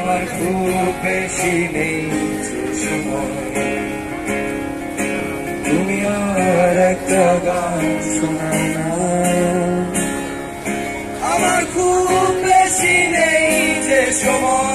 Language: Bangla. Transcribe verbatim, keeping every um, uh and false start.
আমার খুব বেশি নেই যে সময়, তুমি আর একটা গান শোনাও না। আমার খুব বেশি নেই যে সময়,